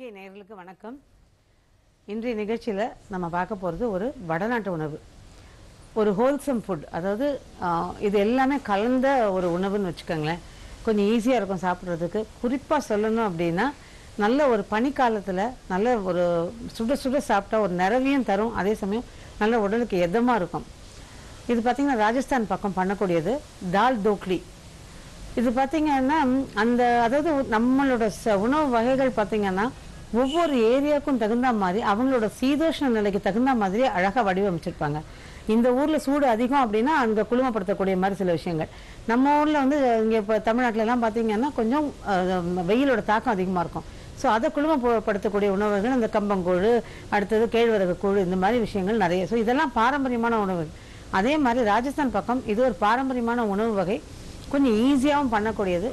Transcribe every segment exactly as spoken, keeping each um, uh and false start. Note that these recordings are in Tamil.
பொதிகை நேயர்களுக்கு வணக்கம். இன்றைய நிகழ்ச்சியில் நம்ம பார்க்க போகிறது ஒரு வடநாட்டு உணவு, ஒரு ஹோல்சம் ஃபுட். அதாவது இது எல்லாமே கலந்த ஒரு உணவுன்னு வச்சுக்கோங்களேன். கொஞ்சம் ஈஸியாக இருக்கும் சாப்பிட்றதுக்கு. குறிப்பாக சொல்லணும் அப்படின்னா, நல்ல ஒரு பனிக்காலத்தில் நல்ல ஒரு சுட சுட சாப்பிட்டா ஒரு நிறவையும் தரும், அதே சமயம் நல்ல உடலுக்கு எதமாக இருக்கும். இது பார்த்திங்கன்னா ராஜஸ்தான் பக்கம் பண்ணக்கூடியது தால் தோக்லி. இது பார்த்திங்கன்னா அந்த அதாவது நம்மளோட ச உணவு வகைகள் பார்த்திங்கன்னா ஒவ்வொரு ஏரியாவுக்கும் தகுந்த மாதிரி அவங்களோட சீதோஷ்ண நிலைக்கு தகுந்த மாதிரி அழகாக வடிவமைச்சிருப்பாங்க. இந்த ஊரில் சூடு அதிகம் அப்படின்னா அங்கே குளுமைப்படுத்தக்கூடிய மாதிரி சில விஷயங்கள். நம்ம ஊரில் வந்து இங்கே இப்போ தமிழ்நாட்டிலலாம் பார்த்திங்கன்னா கொஞ்சம் வெயிலோட தாக்கம் அதிகமாக இருக்கும். ஸோ அதை குளுமைப்படுத்தக்கூடிய உணவுகள் இந்த கம்பங்கூழ், அடுத்தது கேழ்வரகு கூழ், இந்த மாதிரி விஷயங்கள் நிறைய. ஸோ இதெல்லாம் பாரம்பரியமான உணவுகள். அதே மாதிரி ராஜஸ்தான் பக்கம் இது ஒரு பாரம்பரியமான உணவு வகை, கொஞ்சம் ஈஸியாகவும் பண்ணக்கூடியது.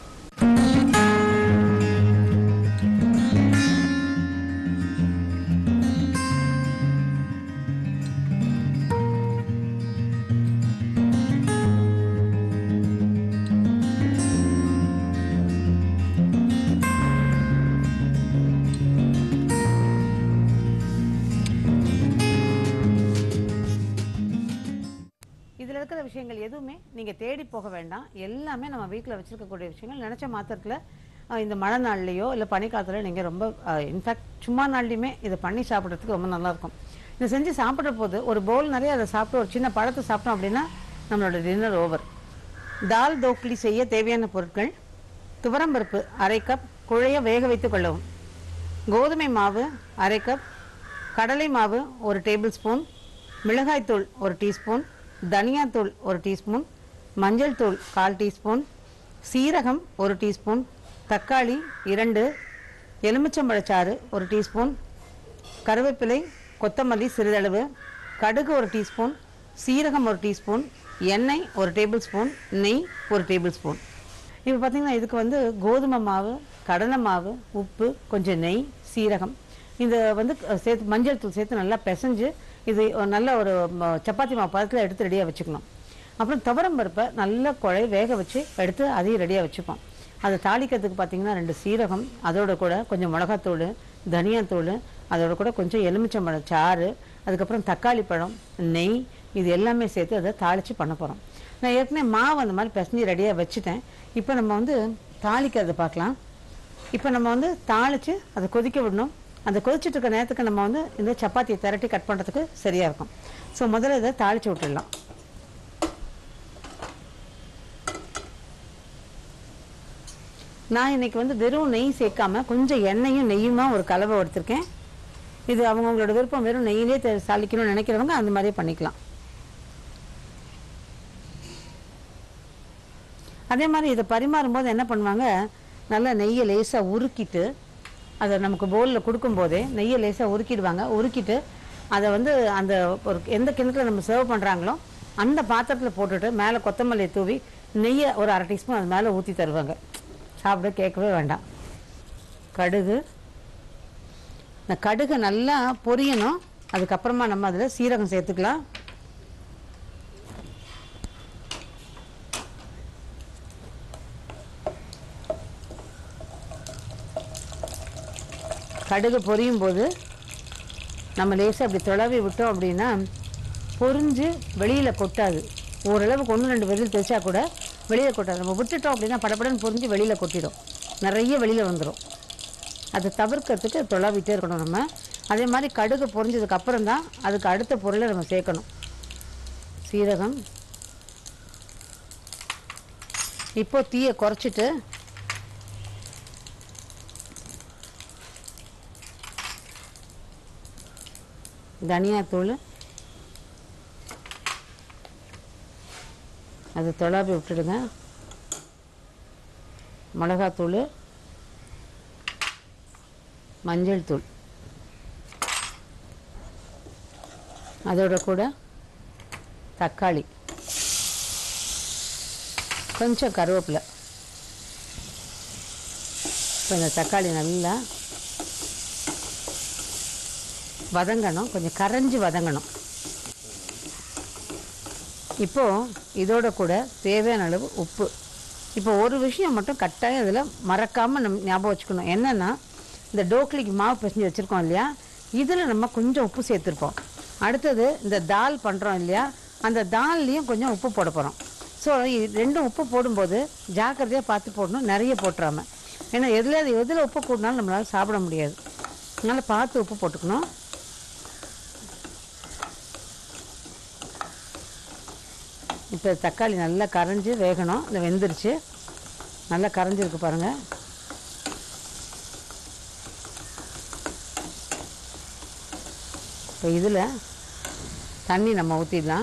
இதில் இருக்கிற விஷயங்கள் எதுவுமே நீங்கள் தேடி போக வேண்டாம். எல்லாமே நம்ம வீட்டில் வச்சுருக்கக்கூடிய விஷயங்கள். நினச்ச மாத்திரத்தில் இந்த மழை நாள்லேயோ இல்லை பனிக்காலத்தில் நீங்கள் ரொம்ப இன்ஃபேக்ட் சும்மா நாள்லையுமே இதை பண்ணி சாப்பிட்றதுக்கு ரொம்ப நல்லாயிருக்கும். இதை செஞ்சு சாப்பிட்ற போது ஒரு பவுல் நிறைய அதை சாப்பிட்டு ஒரு சின்ன பழத்தை சாப்பிட்டோம் அப்படின்னா நம்மளோட டின்னர் ஓவர். தால் தோக்லி செய்ய தேவையான பொருட்கள்: துவரம்பருப்பு அரை கப், குழைய வேக வைத்து கொள்ளவும். கோதுமை மாவு அரை கப், கடலை மாவு ஒரு டேபிள் ஸ்பூன், மிளகாய்த்தூள் ஒரு டீஸ்பூன், தனியாத்தூள் ஒரு டீஸ்பூன், மஞ்சள் தூள் கால் டீஸ்பூன், சீரகம் ஒரு டீஸ்பூன், தக்காளி இரண்டு, எலுமிச்சம்பழச்சாறு ஒரு டீஸ்பூன், கருவேப்பிலை, கொத்தமல்லி சிறிதளவு, கடுகு ஒரு டீஸ்பூன், சீரகம் ஒரு டீஸ்பூன், எண்ணெய் ஒரு டேபிள் ஸ்பூன், நெய் ஒரு டேபிள் ஸ்பூன். இப்போ பார்த்திங்கன்னா இதுக்கு வந்து கோதுமை மாவு, கடலை மாவு, உப்பு, கொஞ்சம் நெய், சீரகம், இந்த வந்து சேர்த்து மஞ்சள் தூள் சேர்த்து நல்லா பிசைஞ்சு இது நல்ல ஒரு சப்பாத்தி மாவு பதத்தில் எடுத்து ரெடியாக வச்சுக்கணும். அப்புறம் துவரம் பருப்பை நல்லா குழை வேக வச்சு எடுத்து அதையும் ரெடியாக வச்சுப்போம். அதை தாளிக்கிறதுக்கு பார்த்திங்கன்னா ரெண்டு சீரகம், அதோட கூட கொஞ்சம் மிளகாத்தூள், தனியாத்தூள், அதோட கூட கொஞ்சம் எலுமிச்சம்பழம் சாறு, அதுக்கப்புறம் தக்காளி பழம், நெய், இது எல்லாமே சேர்த்து அதை தாளித்து பண்ண போகிறோம். நான் ஏற்கனவே மாவு அந்த மாதிரி பிசைஞ்சு ரெடியாக வச்சுட்டேன். இப்போ நம்ம வந்து தாளிக்கிறத பார்க்கலாம். இப்போ நம்ம வந்து தாளித்து அதை கொதிக்க விடணும். அந்த கொதிச்சுட்டு இருக்க நேரத்துக்கு நம்ம வந்து இந்த சப்பாத்தியை திரட்டி கட் பண்ணுறதுக்கு சரியாக இருக்கும். ஸோ முதல்ல இதை தாளித்து விட்டுடலாம். நான் இன்றைக்கி வந்து வெறும் நெய் சேர்க்காம கொஞ்சம் எண்ணெயும் நெய்யுமா ஒரு கலவை எடுத்திருக்கேன். இது அவங்கவுங்களோட விருப்பம். வெறும் நெய்யிலே தாளிக்கணும்னு நினைக்கிறவங்க அந்த மாதிரியே பண்ணிக்கலாம். அதே மாதிரி இதை பரிமாறும்போது என்ன பண்ணுவாங்க, நல்லா நெய்யை லேசாக உருக்கிட்டு அதை நமக்கு பவுலில் கொடுக்கும்போதே நெய்யை லேசாக உருக்கிடுவாங்க. உருக்கிட்டு அதை வந்து அந்த ஒரு எந்த கிணத்துல நம்ம சர்வ் பண்ணுறாங்களோ அந்த பாத்திரத்தில் போட்டுட்டு மேலே கொத்தமல்லியை தூவி நெய்யை ஒரு அரை டீஸ்பூன் அது மேலே ஊற்றி தருவாங்க. சாப்பிட கேட்கவே வேண்டாம். கடுகு, இந்த கடுகு நல்லா பொரியணும். அதுக்கப்புறமா நம்ம அதில் சீரகம் சேர்த்துக்கலாம். கடுகு பொரியும் போது நம்ம லேசாக அப்படி தொலைவி விட்டோம் அப்படின்னா பொரிஞ்சு வெளியில் கொட்டாது. ஓரளவுக்கு ஒன்று ரெண்டு வெளியில் தெரிச்சா கூட வெளியில் கொட்டாது. நம்ம விட்டுட்டோம் அப்படின்னா படப்படன்னு பொரிஞ்சு வெளியில் கொட்டிடும், நிறைய வெளியில் வந்துடும். அதை தவிர்க்கிறதுக்கு தொலைவிட்டே இருக்கணும் நம்ம. அதே மாதிரி கடுகு பொரிஞ்சதுக்கு அப்புறம் தான் அதுக்கு அடுத்த பொருளை நம்ம சேர்க்கணும். சீரகம். இப்போ தீயை குறைச்சிட்டு தனியாத்தூள் அது தொலாப்பி விட்டுடுங்க. மிளகாத்தூள், மஞ்சள் தூள், அதோட கூட தக்காளி, கொஞ்சம் கருவேப்பிலை. இப்போ இந்த தக்காளி நல்லா வதங்கணும், கொஞ்சம் கரைஞ்சி வதங்கணும். இப்போது இதோட கூட தேவையான அளவு உப்பு. இப்போ ஒரு விஷயம் மட்டும் கட்டாயம் இதில் மறக்காமல் நம்ம ஞாபகம் வச்சுக்கணும். என்னென்னா இந்த டோக்லிக்கு மாவு பிசைஞ்சு வச்சுருக்கோம் இல்லையா, இதில் நம்ம கொஞ்சம் உப்பு சேர்த்துருப்போம். அடுத்தது இந்த தால் பண்ணுறோம் இல்லையா, அந்த தால்லையும் கொஞ்சம் உப்பு போட போகிறோம். ஸோ ரெண்டும் உப்பு போடும்போது ஜாக்கிரதையாக பார்த்து போடணும், நிறைய போட்டுறாம. ஏன்னா எதில் எதில் உப்பு கூட்டினாலும் நம்மளால் சாப்பிட முடியாது. அதனால் பார்த்து உப்பு போட்டுக்கணும். இப்போ தக்காளி நல்லா கரைஞ்சி வேகணும். இந்த வெந்துருச்சு, நல்லா கரைஞ்சிருக்கு பாருங்கள். இப்போ இதில் தண்ணி நம்ம ஊற்றிடலாம்.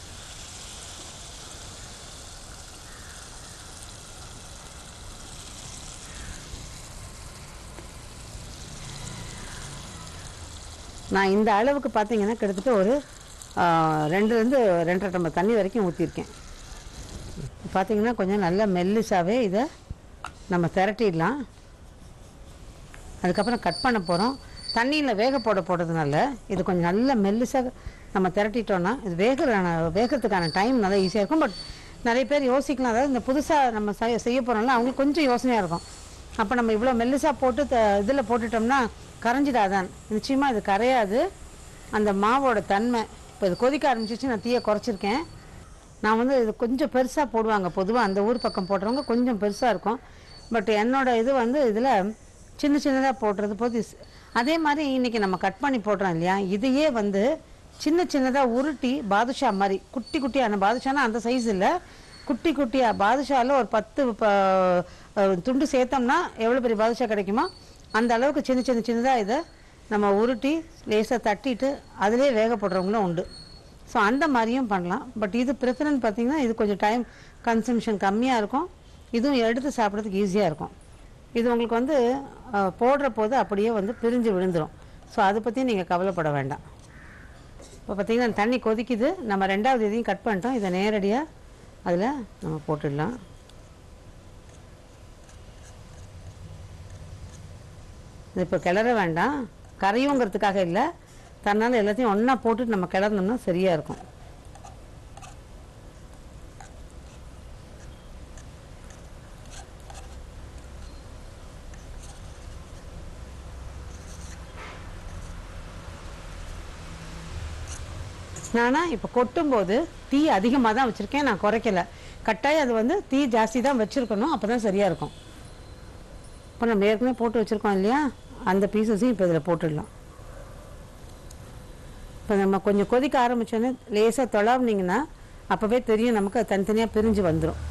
நான் இந்த அளவுக்கு பார்த்தீங்கன்னா கிட்டத்தட்ட ஒரு ரெண்டுலேருந்து ரெண்டரை டம்ளர் தண்ணி வரைக்கும் ஊற்றிருக்கேன். பார்த்தீங்கன்னா கொஞ்சம் நல்லா மெல்லிசாவே இதை நம்ம திரட்டிடலாம். அதுக்கப்புறம் கட் பண்ண போகிறோம். தண்ணியில் வேக போட போடுறதுனால இது கொஞ்சம் நல்ல மெல்லிசாக நம்ம திரட்டிட்டோன்னா இது வேகிற வேகிறதுக்கான டைம் நல்லா ஈஸியாக இருக்கும். பட் நிறைய பேர் யோசிக்கலாம், அதாவது இந்த புதுசாக நம்ம செய்ய செய்ய போகிறோம்ல அவங்களுக்கு கொஞ்சம் யோசனையாக இருக்கும். அப்போ நம்ம இவ்வளோ மெல்லிசாக போட்டு த இதில் போட்டுட்டோம்னா கரைஞ்சிடாதான். நிச்சயமாக இது கரையாது. அந்த மாவோட தன்மை இப்போ இது கொதிக்க ஆரம்பிச்சிச்சு. நான் தீயை குறைச்சிருக்கேன். நான் வந்து இது கொஞ்சம் பெருசாக போடுவாங்க பொதுவாக, அந்த ஊர் பக்கம் போடுறவங்க கொஞ்சம் பெருசாக இருக்கும். பட் என்னோடய இது வந்து இதில் சின்ன சின்னதாக போடுறது போது. அதே மாதிரி இன்றைக்கி நம்ம கட் பண்ணி போடுறோம் இல்லையா, இதையே வந்து சின்ன சின்னதாக உருட்டி பாதுஷா மாதிரி குட்டி குட்டியான பாதுஷானா அந்த சைஸ் இல்லை, குட்டி குட்டியாக பாதுஷாவில் ஒரு பத்து துண்டு சேர்த்தோம்னா எவ்வளோ பெரிய பாதுஷா கிடைக்குமோ அந்த அளவுக்கு சின்ன சின்ன சின்னதாக இதை நம்ம உருட்டி லேசாக தட்டிட்டு அதிலே வேக போடுறவங்களும் உண்டு. ஸோ அந்த மாதிரியும் பண்ணலாம். பட் இது ப்ரிஃபரன்ஸ் பார்த்திங்கன்னா இது கொஞ்சம் டைம் கன்சம்ஷன் கம்மியாக இருக்கும். இதுவும் எடுத்து சாப்பிட்றதுக்கு ஈஸியாக இருக்கும். இது உங்களுக்கு வந்து போடுற போது அப்படியே வந்து பிரிஞ்சு விழுந்துடும். ஸோ அதை பற்றி நீங்கள் கவலைப்பட வேண்டாம். இப்போ பார்த்திங்கன்னா தண்ணி கொதிக்குது. நம்ம ரெண்டாவது இதையும் கட் பண்ணிட்டோம். இதை நேரடியாக அதில் நம்ம போட்டுடலாம். இது இப்போ கிளற வேண்டாம், கரையுங்கிறதுக்காக இல்லை, தன்னால் எல்லாத்தையும் ஒன்றா போட்டுட்டு நம்ம கிளறணும்னா சரியாக இருக்கும். நானா இப்போ கொட்டும்போது தீ அதிகமாக தான் வச்சுருக்கேன், நான் குறைக்கல. கட்டாயம் அது வந்து தீ ஜாஸ்தி தான் வச்சுருக்கணும், அப்போ தான் சரியாக இருக்கும். இப்போ நம்ம ஏற்கனவே போட்டு வச்சுருக்கோம் இல்லையா, அந்த பீசஸையும் இப்போ இதில் போட்டுடலாம். இப்போ நம்ம கொஞ்சம் கொதிக்க ஆரம்பித்தோன்னே லேசாக தொலாவினீங்கன்னா அப்போவே தெரியும் நமக்கு அது தனித்தனியாக பிரிஞ்சு வந்துடும்.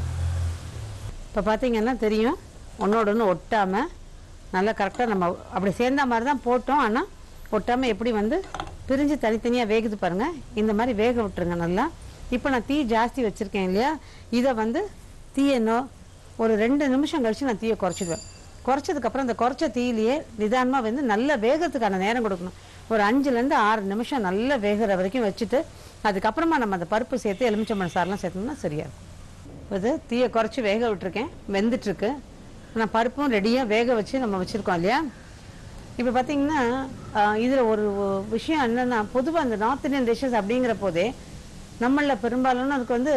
இப்போ பார்த்திங்கன்னா தெரியும் ஒன்றோட ஒன்று ஒட்டாமல் நல்லா கரெக்டாக நம்ம அப்படி சேர்ந்த மாதிரி தான் போட்டோம். ஆனால் ஒட்டாமல் எப்படி வந்து பிரிஞ்சு தனித்தனியாக வேகுது பாருங்கள். இந்த மாதிரி வேக விட்டுருங்க நல்லா. இப்போ நான் தீ ஜாஸ்தி வச்சுருக்கேன் இல்லையா, இதை வந்து தீயனோ ஒரு ரெண்டு நிமிஷம் கழித்து நான் தீயை குறைச்சிடுவேன். குறைச்சதுக்கப்புறம் அந்த குறைச்ச தீயிலேயே நிதானமாக வந்து நல்லா வேகிறதுக்கான நேரம் கொடுக்கணும். ஒரு அஞ்சுலேருந்து ஆறு நிமிஷம் நல்லா வேகிற வரைக்கும் வச்சுட்டு அதுக்கப்புறமா நம்ம அந்த பருப்பு சேர்த்து எலுமிச்சம்பழம் சாரெலாம் சேர்த்தோம்னா சரியாக இருக்கும். இது தீயை குறைச்சி வேக விட்டுருக்கேன், வெந்துட்டுருக்கு. நான் பருப்பும் ரெடியாக வேக வச்சு நம்ம வச்சுருக்கோம் இல்லையா. இப்போ பார்த்திங்கன்னா இதில் ஒரு விஷயம் என்னென்னா, பொதுவாக அந்த நார்த் இந்தியன் டிஷ்ஷஸ் அப்படிங்கிற போதே நம்மளில் பெரும்பாலும் அதுக்கு வந்து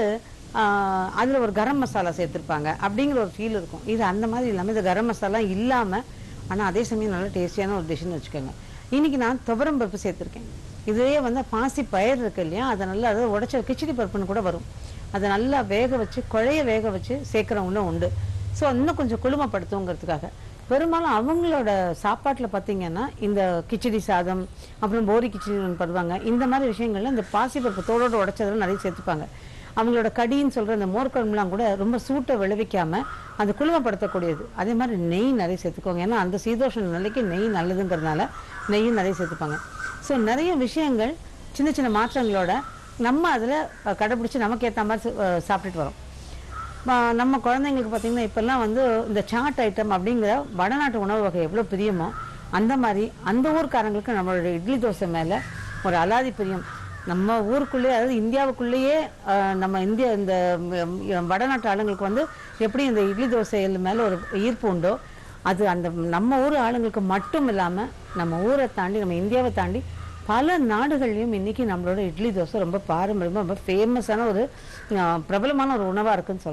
அதில் ஒரு கரம் மசாலா சேர்த்துருப்பாங்க அப்படிங்கிற ஒரு ஃபீல் இருக்கும். இது அந்த மாதிரி இல்லாமல் இது கரம் மசாலா இல்லாமல் ஆனால் அதே சமயம் நல்லா டேஸ்டியான ஒரு டிஷ்ஷுன்னு வச்சுக்கோங்க. இன்றைக்கி நான் துவரம் பருப்பு சேர்த்துருக்கேன். இதுவே வந்து பாசி பயிர் இருக்குது இல்லையா, அதை நல்லா அதை உடச்ச கிச்சடி பருப்புன்னு கூட வரும். அதை நல்லா வேக வச்சு குழைய வேக வச்சு சேர்க்குறவங்களும் உண்டு. ஸோ இன்னும் கொஞ்சம் குளுமைப்படுத்துங்கிறதுக்காக பெரும்பாலும் அவங்களோட சாப்பாட்டில் பார்த்திங்கன்னா இந்த கிச்சடி சாதம் அப்புறம் போரி கிச்சடி பருவாங்க, இந்த மாதிரி விஷயங்கள்ல இந்த பாசிப்பருப்பு தோலோடு உடைச்சதெல்லாம் நிறைய சேர்த்துப்பாங்க. அவங்களோட கடின்னு சொல்கிற அந்த மோர்க்குழம்புலாம் கூட ரொம்ப சூட்டை விளைவிக்காமல் அந்த குளுமைப்படுத்தக்கூடியது. அதே மாதிரி நெய் நிறைய சேர்த்துக்கோங்க, ஏன்னா அந்த சீதோஷ நிலைக்கு நெய் நல்லதுங்கிறதுனால நெய்யும் நிறைய சேர்த்துப்பாங்க. ஸோ நிறைய விஷயங்கள் சின்ன சின்ன மாற்றங்களோட நம்ம அதில் கடைப்பிடிச்சி நமக்கு ஏற்ற மாதிரி சாப்பிட்டுட்டு வரோம். நம்ம குழந்தைங்களுக்கு பார்த்திங்கன்னா இப்போல்லாம் வந்து இந்த சாட் ஐட்டம் அப்படிங்கிற வடநாட்டு உணவு வகை எவ்வளோ பிரியமோ அந்த மாதிரி அந்த ஊர்க்காரங்களுக்கு நம்மளோட இட்லி தோசை மேலே ஒரு அலாதி பிரியம். நம்ம ஊருக்குள்ளேயே, அதாவது இந்தியாவுக்குள்ளேயே நம்ம இந்தியா இந்த வடநாட்டு ஆளுங்களுக்கு வந்து எப்படி இந்த இட்லி தோசை மேலே ஒரு ஈர்ப்பு உண்டோ, அது அந்த நம்ம ஊர் ஆளுங்களுக்கு மட்டும் இல்லாமல் நம்ம ஊரை தாண்டி நம்ம இந்தியாவை தாண்டி பல நாடுகள்லையும் இன்றைக்கி நம்மளோட இட்லி தோசை ரொம்ப பாரம்பரியமாக ரொம்ப ஃபேமஸான ஒரு பிரபலமான ஒரு உணவாக இருக்குதுன்னு சொல்லலாம்.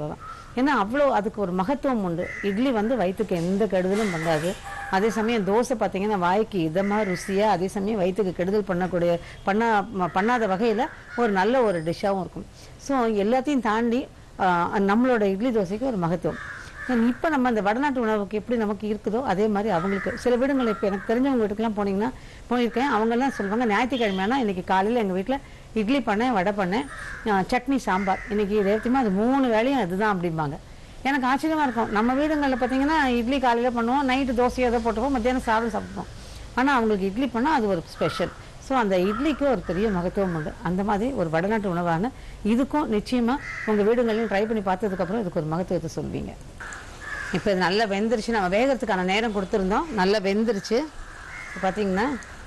ஏன்னா அவ்வளோ அதுக்கு ஒரு மகத்துவம் உண்டு. இட்லி வந்து வயிற்றுக்கு எந்த கெடுதலும் பண்ணாது. அதே சமயம் தோசை பார்த்தீங்கன்னா வாய்க்கு இதமாக ருசியாக, அதே சமயம் வயிற்றுக்கு கெடுதல் பண்ணக்கூடிய பண்ணா பண்ணாத வகையில் ஒரு நல்ல ஒரு டிஷ்ஷாகவும் இருக்கும். ஸோ எல்லாத்தையும் தாண்டி நம்மளோட இட்லி தோசைக்கு ஒரு மகத்துவம். இப்போ நம்ம அந்த வடநாட்டு உணவுக்கு எப்படி நமக்கு இருக்குதோ அதே மாதிரி அவங்களுக்கு சில வீடுகள் இப்போ எனக்கு தெரிஞ்சவங்க வீட்டுக்கெலாம் போனீங்கன்னா போயிருக்கேன். அவங்கெல்லாம் சொல்லுவாங்க, ஞாயிற்றுக்கிழமைனா இன்றைக்கி காலையில் எங்கள் வீட்டில் இட்லி பண்ணேன், வடை பண்ணேன், சட்னி, சாம்பார், இன்றைக்கி ரேத்தியமாக அது மூணு வேலையும் அதுதான் அப்படிம்பாங்க. எனக்கு ஆச்சரியமாக இருக்கும். நம்ம வீடுங்களில் பார்த்தீங்கன்னா இட்லி காலையில் பண்ணுவோம், நைட்டு தோசையை எதை போட்டுப்போம், மத்தியானம் சாதம் சாப்பிடுவோம். ஆனால் அவங்களுக்கு இட்லி பண்ணால் அது ஒரு ஸ்பெஷல். ஸோ அந்த இட்லிக்கு ஒரு பெரிய மகத்துவம் உண்டு. அந்த மாதிரி ஒரு வடநாட்டு உணவான இதுக்கும் நிச்சயமாக உங்கள் வீடுகளையும் ட்ரை பண்ணி பார்த்ததுக்கப்புறம் இதுக்கு ஒரு மகத்துவத்தை சொல்வீங்க. இப்போ இது நல்லா வெந்துருச்சு. நம்ம வேகிறதுக்கான நேரம் கொடுத்துருந்தோம், நல்லா வெந்துருச்சு. இப்போ பார்த்தீங்கன்னா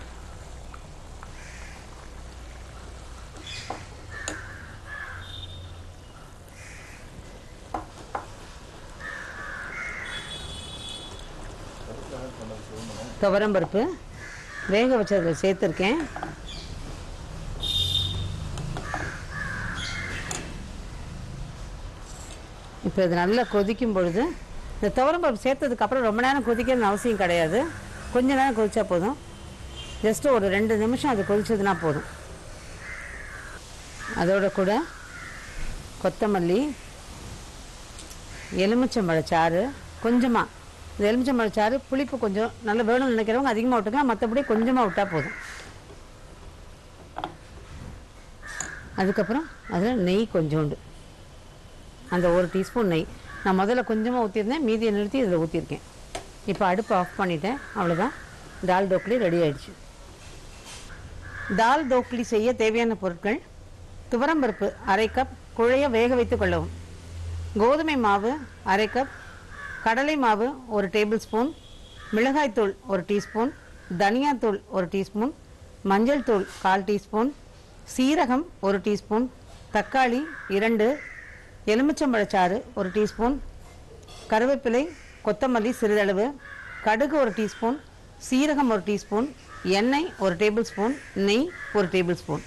துவரம்பருப்பு வேக வச்சதில் சேர்த்துருக்கேன். இப்போ இது நல்லா கொதிக்கும் பொழுது இந்த துவரம்பருப்பு சேர்த்ததுக்கப்புறம் ரொம்ப நேரம் கொதிக்கணும்னு அவசியம் கிடையாது. கொஞ்ச நேரம் கொதிச்சா போதும். ஜஸ்ட்டு ஒரு ரெண்டு நிமிஷம் அது கொதிச்சதுன்னா போதும். அதோட கூட கொத்தமல்லி, எலுமிச்சம்பழச்சாறு கொஞ்சமாக, இந்த எலுமிச்சம்பழச்சாறு புளிப்பு கொஞ்சம் நல்லா வேணும்னு நினைக்கிறவங்க அதிகமாக விட்டுக்கலாம், மற்றபடி கொஞ்சமாக விட்டால் போதும். அதுக்கப்புறம் அதில் நெய் கொஞ்சோண்டு, அந்த ஒரு டீஸ்பூன் நெய். நான் முதல்ல கொஞ்சமாக ஊற்றிருந்தேன், மீதியை நிறுத்தி இதில் ஊற்றிருக்கேன். இப்போ அடுப்பு ஆஃப் பண்ணிட்டேன். அவ்வளோதான், தால் டோக்லி ரெடி ஆயிடுச்சு. தால் டோக்லி செய்ய தேவையான பொருட்கள்: துவரம்பருப்பு அரை கப் குழைய வேக வைத்து கொள்ளவும், கோதுமை மாவு அரை கப், கடலை மாவு ஒரு டேபிள் ஸ்பூன், மிளகாய்த்தூள் ஒரு டீஸ்பூன், தனியாத்தூள் ஒரு டீஸ்பூன், மஞ்சள் தூள் கால் டீஸ்பூன், சீரகம் ஒரு டீஸ்பூன், தக்காளி இரண்டு, எலுமிச்சம்பழச்சாறு ஒரு டீஸ்பூன், கருவேப்பிலை, கொத்தமல்லி சிறிதளவு, கடுகு ஒரு டீஸ்பூன், சீரகம் ஒரு டீஸ்பூன், எண்ணெய் ஒரு டேபிள் ஸ்பூன், நெய் ஒரு டேபிள் ஸ்பூன்.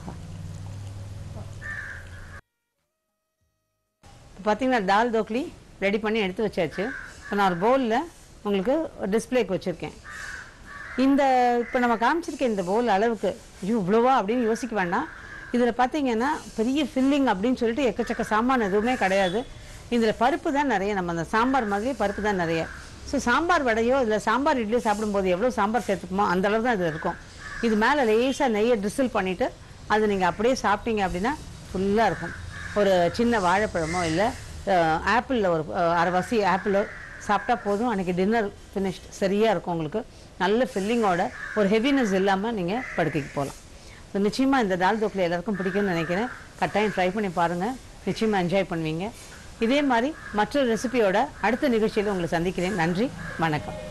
இப்போ பார்த்தீங்கன்னா தால் டோக்லி ரெடி பண்ணி எடுத்து வச்சாச்சு. இப்போ நான் ஒரு பவுலில் உங்களுக்கு டிஸ்பிளேக்கு வச்சுருக்கேன். இந்த இப்போ நம்ம காமிச்சிருக்கேன் இந்த பவுல் அளவுக்கு ஐயோ இவ்வளோவா அப்படின்னு யோசிக்க வேண்டாம். இதில் பார்த்தீங்கன்னா பெரிய ஃபில்லிங் அப்படின்னு சொல்லிட்டு எக்கச்சக்க சாமான் எதுவுமே கிடையாது. இதில் பருப்பு தான் நிறைய, நம்ம அந்த சாம்பார் மாதிரி பருப்பு தான் நிறைய. ஸோ சாம்பார் வடையோ இல்லை சாம்பார் இட்லியோ சாப்பிடும்போது எவ்வளோ சாம்பார் சேர்த்துக்குமோ அந்த அளவு தான் இதில் இருக்கும். இது மேலே லேசாக நெய்யை ட்ரிசில் பண்ணிவிட்டு அது நீங்கள் அப்படியே சாப்பிட்டீங்க அப்படின்னா ஃபுல்லாக இருக்கும். ஒரு சின்ன வாழைப்பழமோ இல்லை ஆப்பிளில் ஒரு அரைவாசி ஆப்பிளோ சாப்பிட்டா போதும், அன்றைக்கி டின்னர் ஃபினிஷ்ட் சரியாக இருக்கும். உங்களுக்கு நல்ல ஃபில்லிங்கோட ஒரு ஹெவினஸ் இல்லாமல் நீங்கள் படுக்கைக்கு போகலாம். ஸோ நிச்சயமாக இந்த தால் டோக்லி எல்லாருக்கும் பிடிக்கும்னு நினைக்கிறேன். கட்டாயம் ட்ரை பண்ணி பாருங்கள், நிச்சயமாக என்ஜாய் பண்ணுவீங்க. இதே மாதிரி மற்றொரு ரெசிபியோட அடுத்த நிகழ்ச்சியில் உங்களை சந்திக்கிறேன். நன்றி, வணக்கம்.